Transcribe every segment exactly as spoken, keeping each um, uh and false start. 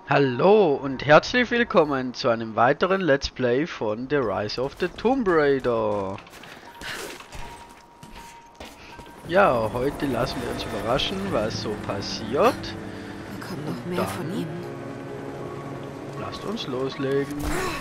Hallo und herzlich willkommen zu einem weiteren Let's Play von The Rise of the Tomb Raider. Ja, heute lassen wir uns überraschen, was so passiert. Da kommt noch Und mehr dann von ihm. lasst uns loslegen.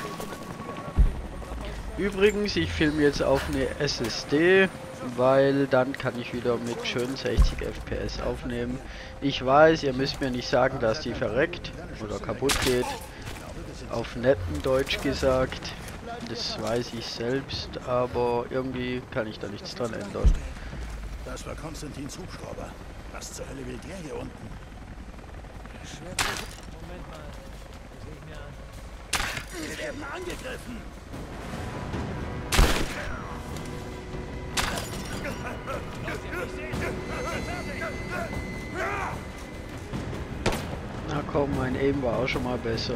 Übrigens, ich filme jetzt auf eine S S D, weil dann kann ich wieder mit schön sechzig F P S aufnehmen. Ich weiß, ihr müsst mir nicht sagen, dass die verreckt oder kaputt geht. Auf netten Deutsch gesagt. Das weiß ich selbst, aber irgendwie kann ich da nichts dran ändern. Das war Konstantins Hubschrauber. Was zur Hölle will der hier unten? Moment mal. Das sehe ich mir an. Wir werden angegriffen! Na komm, mein Aim war auch schon mal besser.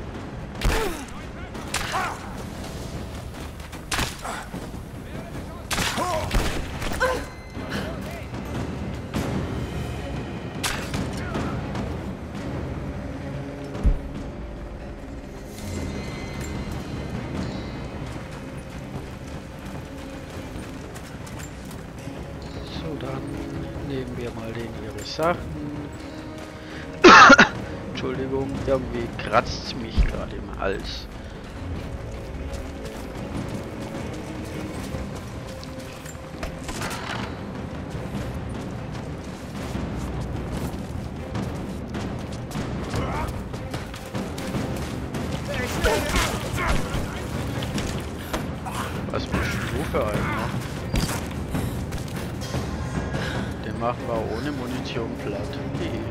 So, dann nehmen wir mal den ihre Sachen. Entschuldigung, irgendwie kratzt es mich gerade im Hals. Was bist du für einer? Den machen wir ohne Munition platt. Hihi.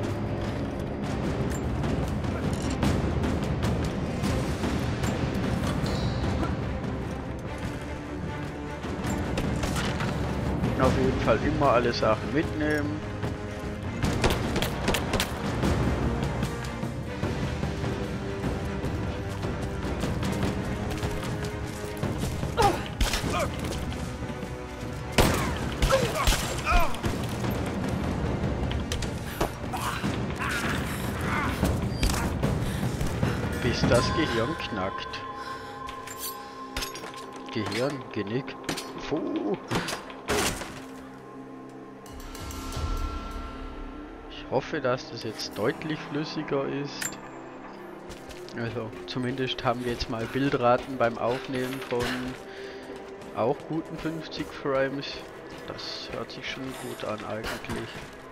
Auf jeden Fall immer alle Sachen mitnehmen. Bis das Gehirn knackt. Gehirn, Genick. Puh. Ich hoffe, dass das jetzt deutlich flüssiger ist. Also, zumindest haben wir jetzt mal Bildraten beim Aufnehmen von auch guten fünfzig Frames. Das hört sich schon gut an eigentlich.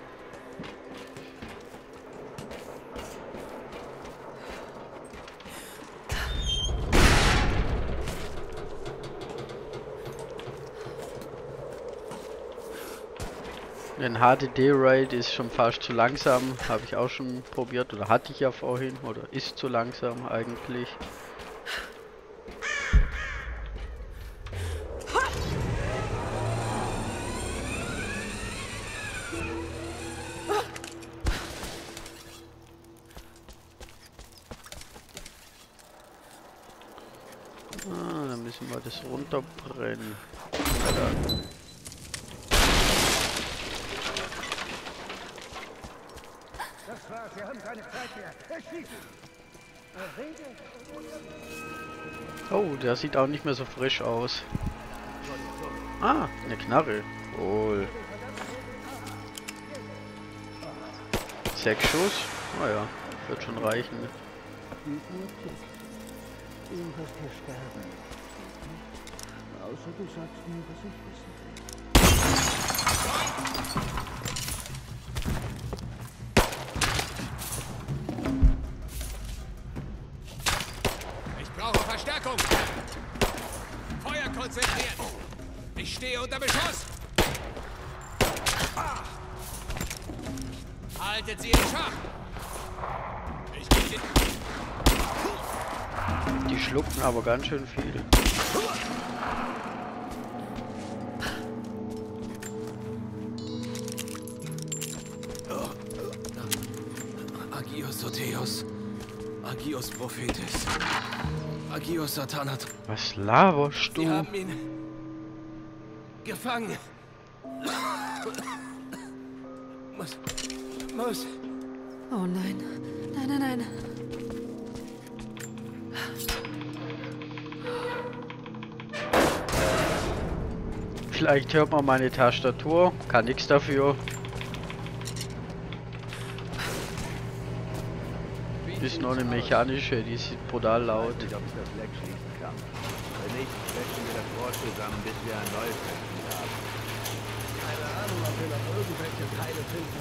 Ein H D D-Rate ist schon fast zu langsam, habe ich auch schon probiert oder hatte ich ja vorhin, oder ist zu langsam eigentlich. Ah, dann müssen wir das runterbrennen. Ja, dann. Das war's, wir haben keine Zeit mehr. Erschießen! Oh, der sieht auch nicht mehr so frisch aus. Ah, eine Knarre. Cool. Sechs Schuss? Naja, wird schon reichen. Du wirst hier sterben. Außer du sagst mir, was ich wissen will. Ich brauche Verstärkung. Feuer konzentrieren. Ich stehe unter Beschuss. Haltet sie in Schach. Ich gehe. Die schlucken aber ganz schön viel. Agios Soteos. Agios Prophetis. Agios Satanat. Was laberst Sie du? haben ihn gefangen. Muss, muss Oh nein. Nein, nein, nein. Vielleicht hört man meine Tastatur, kann nichts dafür. Ist nur eine mechanische, die ist brutal laut. Ich weiß nicht, ob ich das Leck schließen kann. Wenn nicht, stechen wir das Rohr zusammen, bis wir ein neues Leck haben. Keine Ahnung, ob wir noch irgendwelche Teile finden.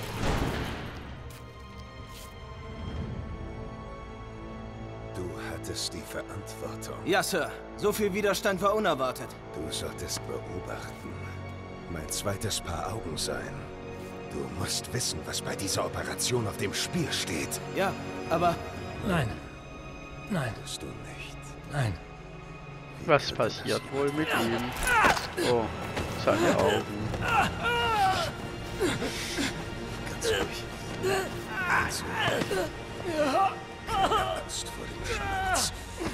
Du hattest die Verantwortung. Ja, Sir. So viel Widerstand war unerwartet. Du solltest beobachten. Mein zweites Paar Augen sein. Du musst wissen, was bei dieser Operation auf dem Spiel steht. Ja, aber... Nein. Nein. Bist du nicht. Nein. Was passiert wohl mit ihm? Oh, seine Augen. Ganz ruhig. Ganz ruhig. Angst vor dem Schmerz.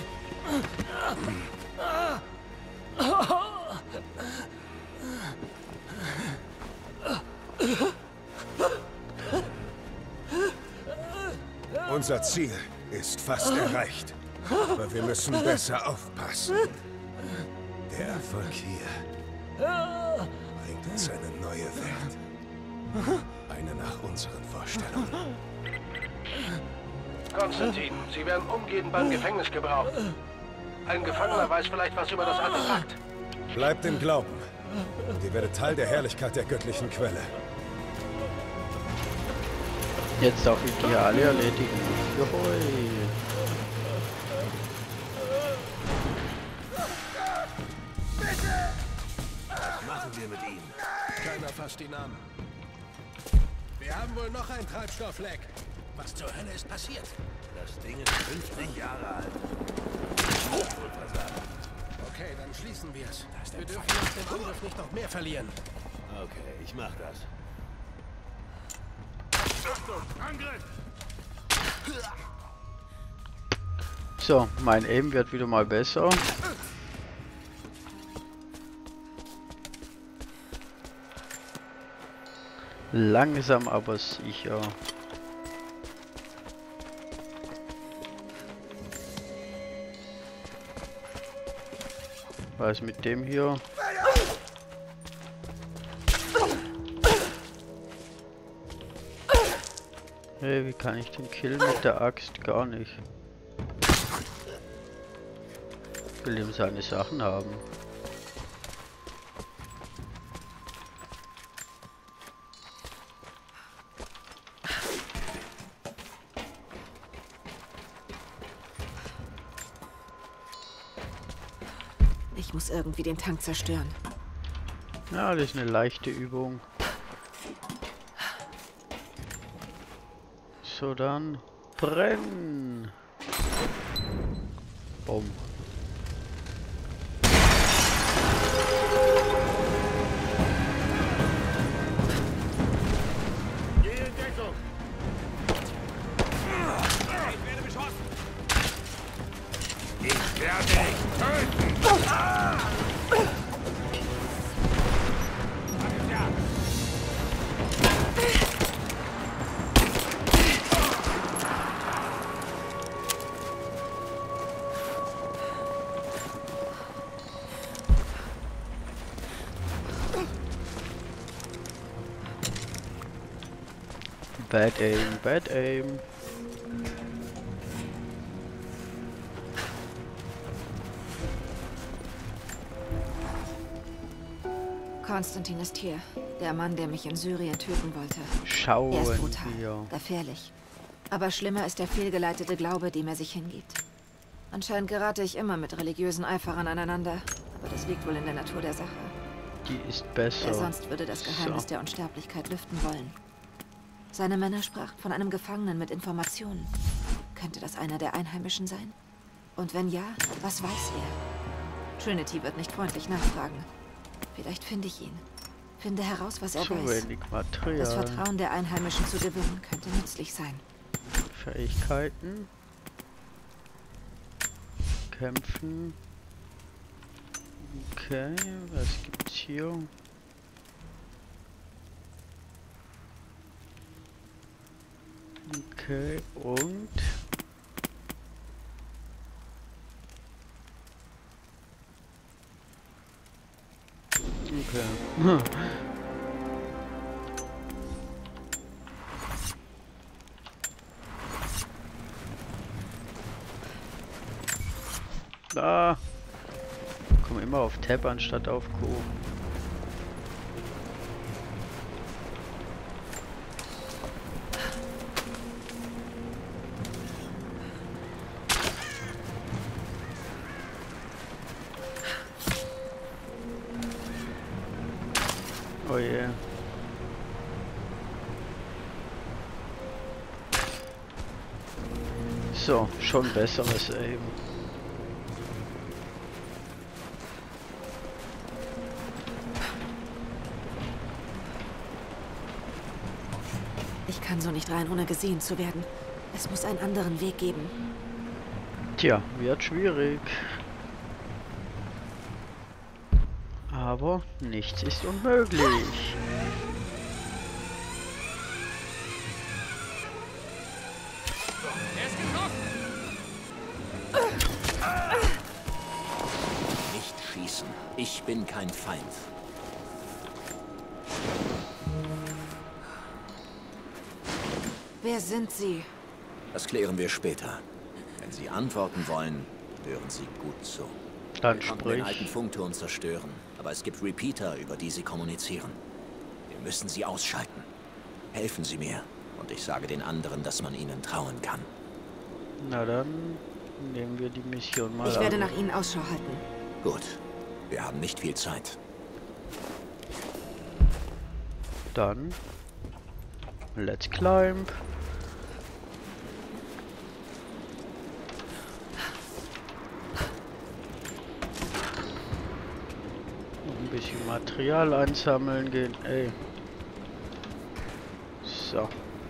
Unser Ziel ist fast erreicht. Aber wir müssen besser aufpassen. Der Erfolg hier bringt uns eine neue Welt. Eine nach unseren Vorstellungen. Konstantin, Sie werden umgehend beim Gefängnis gebraucht. Ein Gefangener weiß vielleicht was über das Artefakt. Bleibt im Glauben. Und ihr werdet Teil der Herrlichkeit der göttlichen Quelle. Jetzt darf ich die alle erledigen. Johoi. Was machen wir mit ihm? Keiner fasst ihn an. Wir haben wohl noch ein Treibstoffleck. Was zur Hölle ist passiert? Das Ding ist fünfzig Jahre alt. Wohl versagt. Okay, dann schließen wir es. Wir dürfen nach dem Angriff nicht noch mehr verlieren. Okay, ich mach das. Achtung, Angriff! So, mein Aim wird wieder mal besser. Langsam aber sicher. Was mit dem hier? Hey, wie kann ich den killen mit der Axt? Gar nicht. Ich will ihm seine Sachen haben. Ich muss irgendwie den Tank zerstören. Ja, das ist eine leichte Übung. So, dann brennen. Bumm. Geh in Deckung! Ich werde beschossen. Ich werde dich töten! Ah! Bad aim, bad aim. Konstantin ist hier. Der Mann, der mich in Syrien töten wollte. Schauen Er ist brutal, wir. gefährlich. Aber schlimmer ist der fehlgeleitete Glaube, dem er sich hingibt. Anscheinend gerate ich immer mit religiösen Eiferern aneinander. Aber das liegt wohl in der Natur der Sache. Die ist besser. Wer sonst würde das Geheimnis So. der Unsterblichkeit lüften wollen? Seine Männer sprachen von einem Gefangenen mit Informationen. Könnte das einer der Einheimischen sein? Und wenn ja, was weiß er? Trinity wird nicht freundlich nachfragen. Vielleicht finde ich ihn. Finde heraus, was er Zu weiß. wenig Das Material. Vertrauen der Einheimischen zu gewinnen, könnte nützlich sein. Fähigkeiten. Kämpfen. Okay, was gibt's hier? Okay, und... Okay. Hm. Da. Komm immer auf Tab anstatt auf Q. Oh je. Yeah. So, schon besseres Aim. Ich kann so nicht rein, ohne gesehen zu werden. Es muss einen anderen Weg geben. Tja, wird schwierig. Aber nichts ist unmöglich. Er ist getroffen! Nicht schießen. Ich bin kein Feind. Wer sind Sie? Das klären wir später. Wenn Sie antworten wollen, hören Sie gut zu. Dann Wir konnten den alten sprich. Funkturm zerstören, aber es gibt Repeater, über die Sie kommunizieren. Wir müssen sie ausschalten. Helfen Sie mir, und ich sage den anderen, dass man ihnen trauen kann. Na dann nehmen wir die Mission mal Ich werde an. nach Ihnen Ausschau halten. Gut, wir haben nicht viel Zeit. Dann let's climb. Noch ein bisschen Material einsammeln gehen. Ey. So.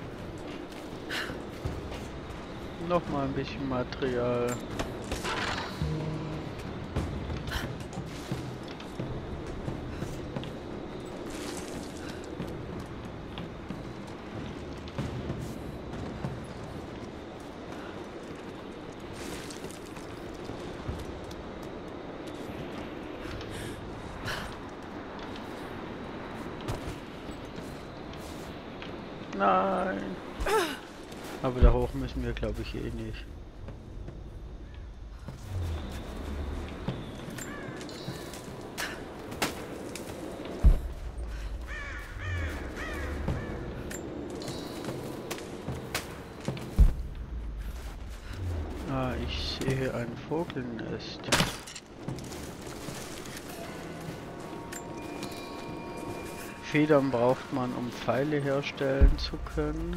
Noch mal ein bisschen Material. Nein. Aber da hoch müssen wir, glaube ich, eh nicht. Ah, ich sehe ein Vogelnest. Federn braucht man, um Pfeile herstellen zu können.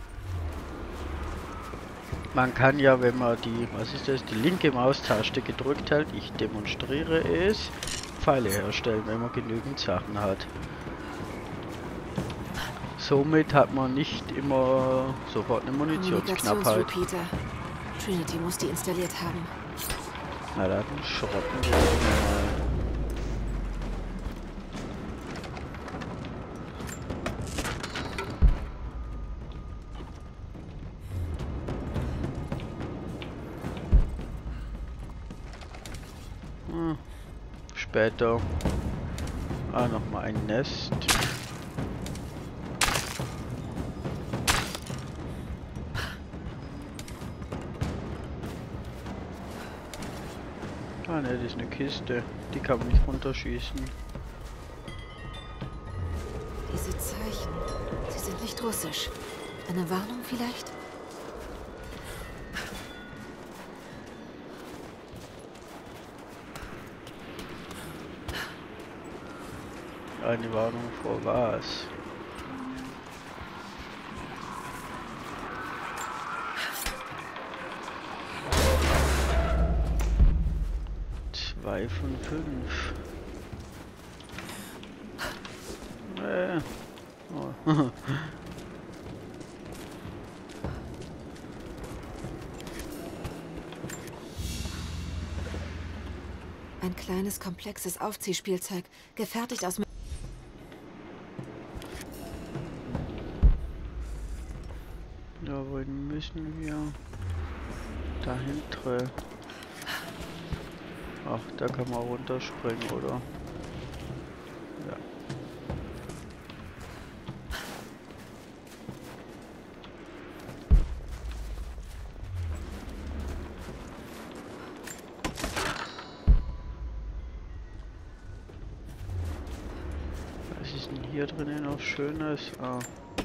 Man kann ja, wenn man die, was ist das, die linke Maustaste gedrückt hält, ich demonstriere es, Pfeile herstellen, wenn man genügend Sachen hat. Somit hat man nicht immer sofort eine Munitionsknappheit. Repeater. Trinity muss die installiert haben. Na dann schrotten wir mal. Hm. Später. Ah, nochmal ein Nest. Ah ne, das ist eine Kiste. Die kann man nicht runterschießen. Diese Zeichen, sie sind nicht russisch. Eine Warnung vielleicht? Eine Warnung vor was? Zwei von fünf. Äh. Oh. Ein kleines, komplexes Aufziehspielzeug, gefertigt aus... Ja, wohin müssen wir? Dahinter. Ach, da kann man runterspringen, oder? Ja. Was ist denn hier drinnen noch Schönes? Ah.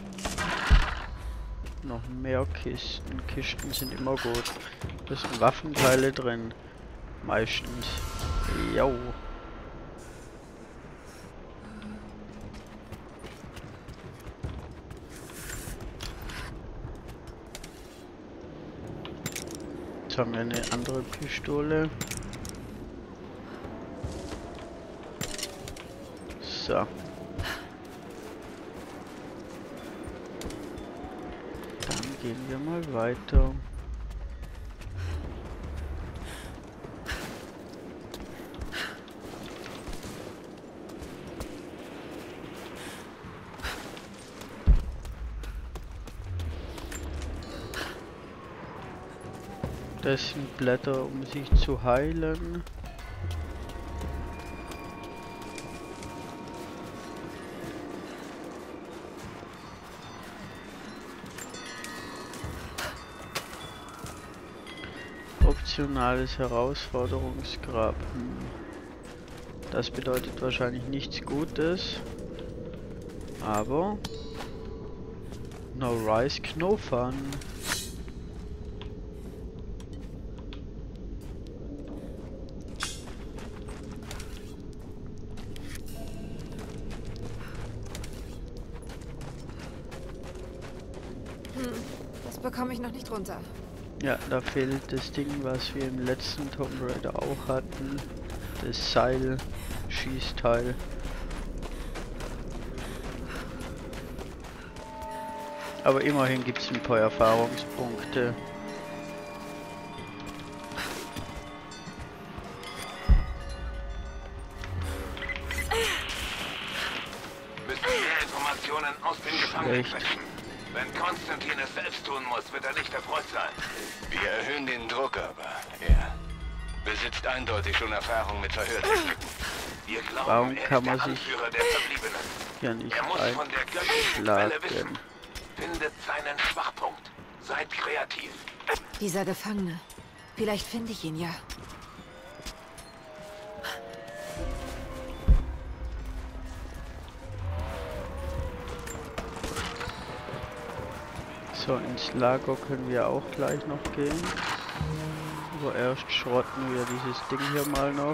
Noch mehr Kisten. Kisten sind immer gut. Da sind Waffenteile drin. Meistens. Jo. Jetzt haben wir eine andere Pistole. So. Gehen wir mal weiter. Das sind Blätter, um sich zu heilen. Optionales Herausforderungsgrab. Hm. Das bedeutet wahrscheinlich nichts Gutes. Aber no risk, no fun. Hm, das bekomme ich noch nicht runter. Ja, da fehlt das Ding, was wir im letzten Tomb Raider auch hatten. Das Seil-Schießteil. Aber immerhin gibt es ein paar Erfahrungspunkte. Müssen mehr Informationen aus den Gefangenen finden. Wenn Konstantin es selbst tun muss, wird er nicht erfreut sein. Wir erhöhen den Druck, aber er besitzt eindeutig schon Erfahrung mit Verhörtechniken. Wir glauben, Warum er kann ist der man sich Anführer der Verbliebenen. ja nicht Er muss von der göttlichen Quelle wissen. einschlagen? Findet seinen Schwachpunkt. Seid kreativ. Dieser Gefangene. Vielleicht finde ich ihn ja. So, ins Lager können wir auch gleich noch gehen. Aber erst schrotten wir dieses Ding hier mal noch.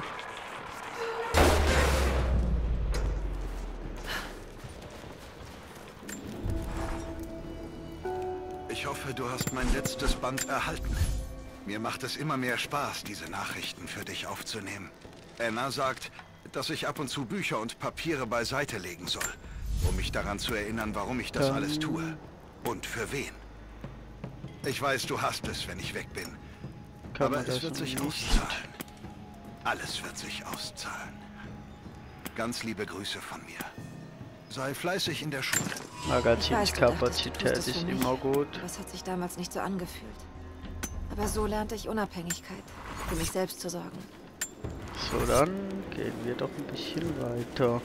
Ich hoffe, du hast mein letztes Band erhalten. Mir macht es immer mehr Spaß, diese Nachrichten für dich aufzunehmen. Anna sagt, dass ich ab und zu Bücher und Papiere beiseite legen soll, um mich daran zu erinnern, warum ich das Dann alles tue. Und für wen. Ich weiß, du hast es, wenn ich weg bin. Kann Aber man es das wird sich nicht? auszahlen. Alles wird sich auszahlen. Ganz liebe Grüße von mir. Sei fleißig in der Schule. Magazinskapazität ist immer gut. Das hat sich damals nicht so angefühlt. Aber so lernte ich Unabhängigkeit, für mich selbst zu sorgen. So, dann gehen wir doch ein bisschen weiter.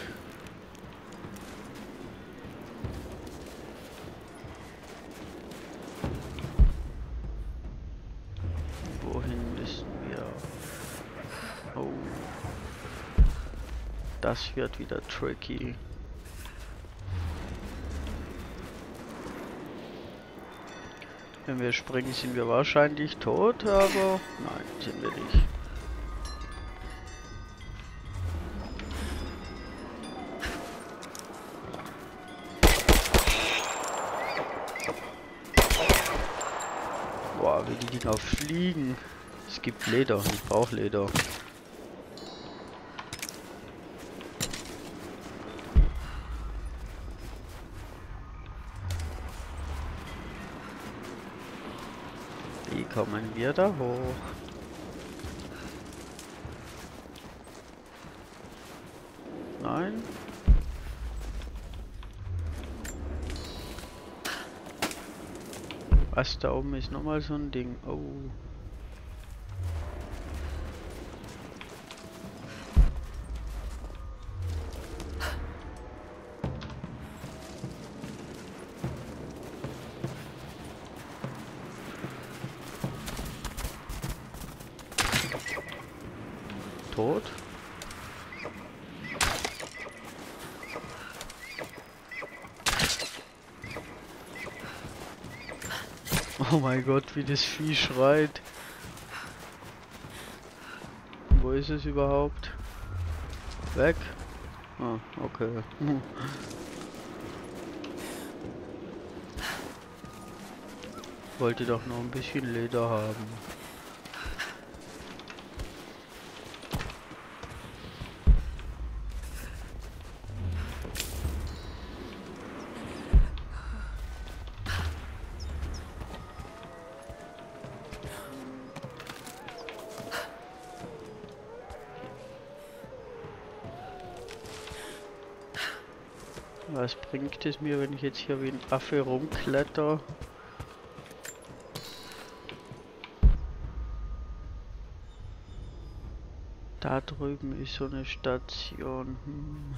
Wohin müssen wir? Oh. Das wird wieder tricky. Wenn wir springen, sind wir wahrscheinlich tot, aber nein, sind wir nicht. Boah, wie die Dinger fliegen. Es gibt Leder, ich brauche Leder. Wie kommen wir da hoch? Nein? Was, da oben ist nochmal so ein Ding. Oh. Tot? Oh mein Gott, wie das Vieh schreit. Wo ist es überhaupt? Weg? Ah, okay. Wollte doch noch ein bisschen Leder haben. Was bringt es mir, wenn ich jetzt hier wie ein Affe rumkletter? Da drüben ist so eine Station. Hm.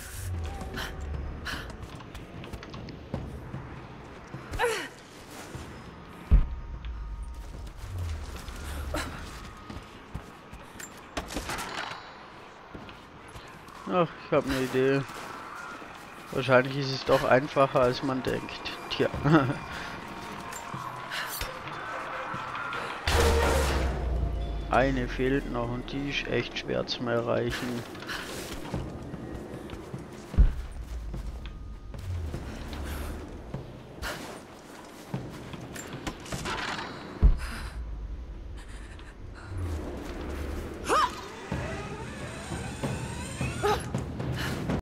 Ach, ich habe eine Idee. Wahrscheinlich ist es doch einfacher, als man denkt. Tja. Eine fehlt noch und die ist echt schwer zu erreichen.